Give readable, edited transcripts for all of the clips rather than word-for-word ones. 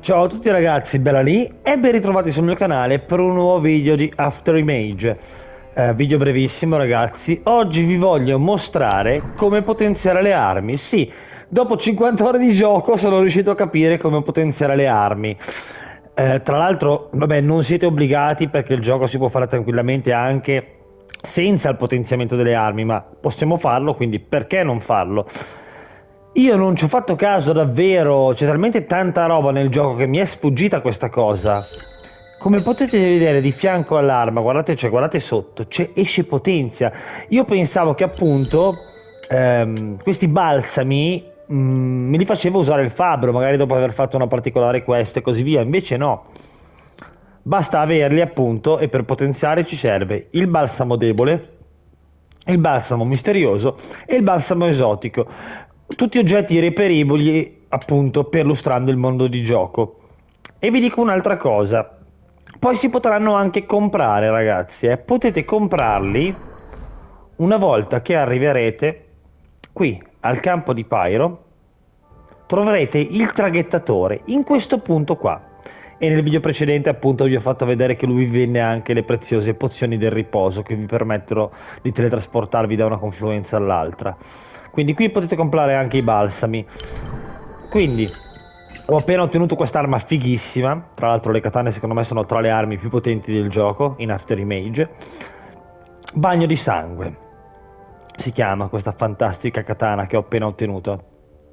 Ciao a tutti ragazzi, bella lì e ben ritrovati sul mio canale per un nuovo video di Afterimage. Video brevissimo ragazzi, oggi vi voglio mostrare come potenziare le armi. Sì, dopo 50 ore di gioco sono riuscito a capire come potenziare le armi. Tra l'altro, vabbè, non siete obbligati perché il gioco si può fare tranquillamente anche senza il potenziamento delle armi, ma possiamo farlo, quindi perché non farlo? Io non ci ho fatto caso davvero, c'è talmente tanta roba nel gioco che mi è sfuggita questa cosa. Come potete vedere di fianco all'arma, guardate, cioè, guardate sotto, esce potenzia. Io pensavo che appunto questi balsami me li faceva usare il fabbro, magari dopo aver fatto una particolare quest e così via, invece no. Basta averli appunto e per potenziare ci serve il balsamo debole, il balsamo misterioso e il balsamo esotico. Tutti oggetti reperibili appunto perlustrando il mondo di gioco. E vi dico un'altra cosa. Poi si potranno anche comprare, ragazzi. Potete comprarli una volta che arriverete qui al campo di Pyro. Troverete il traghettatore in questo punto qua. E nel video precedente appunto vi ho fatto vedere che lui vende anche le preziose pozioni del riposo che vi permettono di teletrasportarvi da una confluenza all'altra. Quindi qui potete comprare anche i balsami. Quindi ho appena ottenuto quest'arma fighissima. Tra l'altro le katane secondo me sono tra le armi più potenti del gioco in Afterimage. Bagno di sangue si chiama questa fantastica katana che ho appena ottenuto.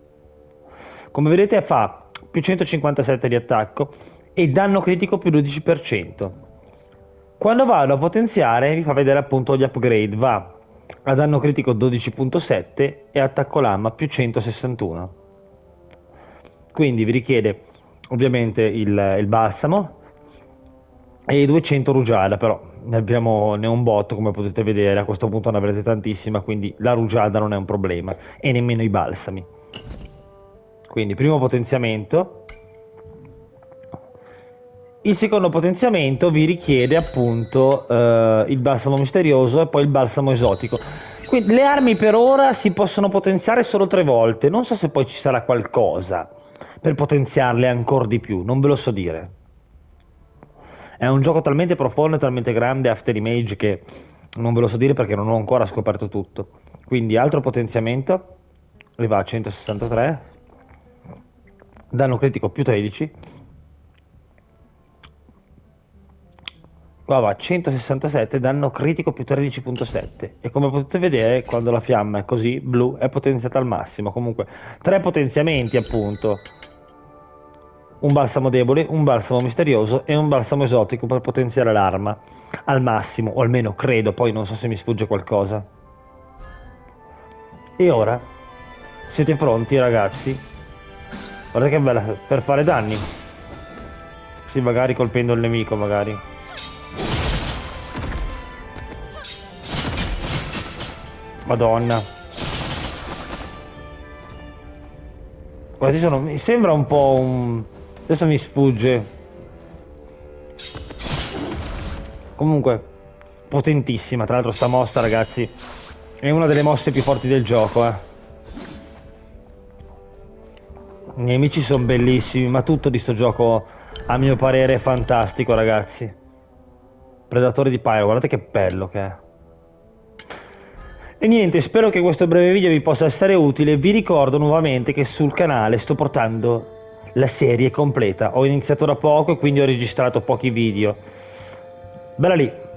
Come vedete fa più 157 di attacco e danno critico più 12%. Quando vado a potenziare vi fa vedere appunto gli upgrade. Va a danno critico 12.7 e attacco lama più 161. Quindi vi richiede ovviamente il balsamo e i 200 rugiada, però ne ho un botto come potete vedere, a questo punto ne avrete tantissima, quindi la rugiada non è un problema e nemmeno i balsami. Quindi primo potenziamento. Il secondo potenziamento vi richiede appunto il balsamo misterioso e poi il balsamo esotico. Quindi le armi per ora si possono potenziare solo 3 volte, non so se poi ci sarà qualcosa per potenziarle ancora di più, non ve lo so dire. È un gioco talmente profondo e talmente grande Afterimage che non ve lo so dire perché non ho ancora scoperto tutto. Quindi altro potenziamento, arriva a 163, danno critico più 13. Qua va 167, danno critico più 13.7 e come potete vedere quando la fiamma è così blu è potenziata al massimo. Comunque 3 potenziamenti appunto, un balsamo debole, un balsamo misterioso e un balsamo esotico per potenziare l'arma al massimo, o almeno credo, poi non so se mi sfugge qualcosa. E ora siete pronti ragazzi? Guardate che bella, per fare danni. Sì, magari colpendo il nemico magari. Madonna. Quasi sono. Mi sembra un po' un. Adesso mi sfugge. Comunque, potentissima. Tra l'altro sta mossa, ragazzi, è una delle mosse più forti del gioco, I nemici sono bellissimi, ma tutto di sto gioco, a mio parere, è fantastico, ragazzi. Predatore di Pyro, guardate che bello che è. E niente, spero che questo breve video vi possa essere utile. Vi ricordo nuovamente che sul canale sto portando la serie completa. Ho iniziato da poco e quindi ho registrato pochi video. Bella lì!